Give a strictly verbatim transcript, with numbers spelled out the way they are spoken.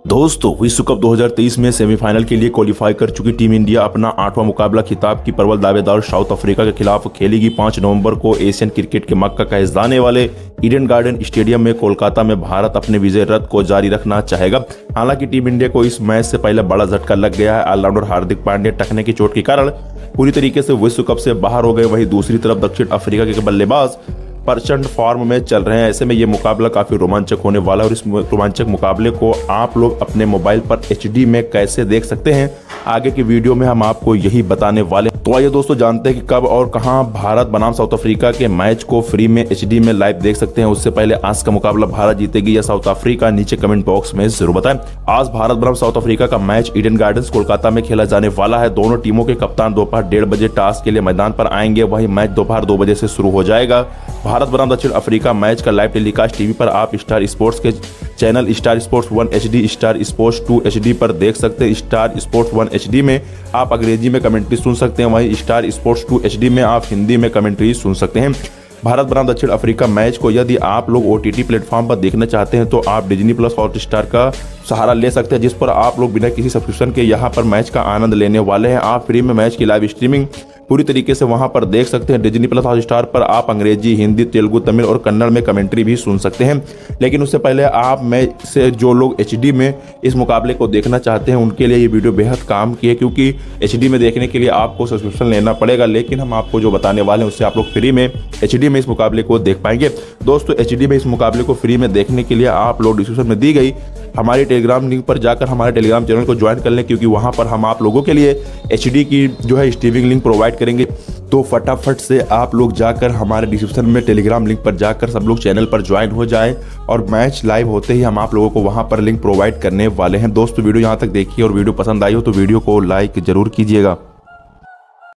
दोस्तों, विश्व कप दो हज़ार तेईस में सेमीफाइनल के लिए क्वालिफाई कर चुकी टीम इंडिया अपना आठवां मुकाबला खिताब की प्रबल दावेदार साउथ अफ्रीका के खिलाफ खेलेगी। पाँच नवंबर को एशियन क्रिकेट के मक्का कहलाने वाले ईडन गार्डन स्टेडियम में कोलकाता में भारत अपने विजय रथ को जारी रखना चाहेगा। हालांकि टीम इंडिया को इस मैच से पहले बड़ा झटका लग गया है। ऑलराउंडर हार्दिक पांड्या टखने की चोट के कारण पूरी तरीके से विश्व कप से बाहर हो गए। वहीं दूसरी तरफ दक्षिण अफ्रीका के बल्लेबाज प्रचंड फॉर्म में चल रहे हैं। ऐसे में ये मुकाबला काफी रोमांचक होने वाला है और इस रोमांचक मुकाबले को आप लोग अपने मोबाइल पर एच डी में कैसे देख सकते हैं, आगे की वीडियो में हम आपको यही बताने वाले। तो आइए दोस्तों जानते हैं कि कब और कहां भारत बनाम साउथ अफ्रीका के मैच को फ्री में एच डी में लाइव देख सकते हैं। उससे पहले आज का मुकाबला भारत जीतेगी या साउथ अफ्रीका, नीचे कमेंट बॉक्स में जरूर बताएं। आज भारत बनाम साउथ अफ्रीका का मैच ईडन गार्डन्स कोलकाता में खेला जाने वाला है। दोनों टीमों के कप्तान दोपहर डेढ़ बजे टॉस के लिए मैदान पर आएंगे। वही मैच दोपहर दो बजे से शुरू हो जाएगा। भारत बनाम दक्षिण अफ्रीका मैच का लाइव टेलीकास्ट टीवी पर आप स्टार स्पोर्ट्स के channel Star Sports one HD डी, स्टार स्पोर्ट्स टू एच डी पर देख सकते हैं। Star Sports one HD D में आप अंग्रेजी में कमेंट्री सुन सकते हैं, वहीं Star Sports two HD D में आप हिंदी में कमेंट्री सुन सकते हैं। भारत बनाम दक्षिण अफ्रीका मैच को यदि आप लोग ओ टी टी प्लेटफॉर्म पर देखना चाहते हैं तो आप डिज्नी प्लस हॉटस्टार का सहारा ले सकते हैं, जिस पर आप लोग बिना किसी सब्सक्रिप्शन के यहां पर मैच का आनंद लेने वाले हैं। आप फ्री में मैच की लाइव स्ट्रीमिंग पूरी तरीके से वहां पर देख सकते हैं। डिज्नी प्लस हॉटस्टार पर आप अंग्रेजी, हिंदी, तेलुगु, तमिल और कन्नड़ में कमेंट्री भी सुन सकते हैं। लेकिन उससे पहले आप मैच से जो लोग एच डी में इस मुकाबले को देखना चाहते हैं उनके लिए ये वीडियो बेहद काम की है, क्योंकि एच डी में देखने के लिए आपको सब्सक्रिप्शन लेना पड़ेगा। लेकिन हम आपको जो बताने वाले हैं उससे आप लोग फ्री में एच डी में इस मुकाबले को देख पाएंगे। दोस्तों, एच डी में इस मुकाबले को फ्री में देखने के लिए आप लोग डिस्क्रिप्शन में दी गई हमारी टेलीग्राम लिंक पर जाकर हमारे टेलीग्राम चैनल को ज्वाइन कर लें, क्योंकि वहां पर हम आप लोगों के लिए एच डी की जो है स्ट्रीमिंग लिंक प्रोवाइड करेंगे। तो फटाफट से आप लोग जाकर हमारे डिस्क्रिप्शन में टेलीग्राम लिंक पर जाकर सब लोग चैनल पर ज्वाइन हो जाएं और मैच लाइव होते ही हम आप लोगों को वहां पर लिंक प्रोवाइड करने वाले हैं। दोस्तों, वीडियो यहां तक देखिए और वीडियो पसंद आई हो तो वीडियो को लाइक जरूर कीजिएगा।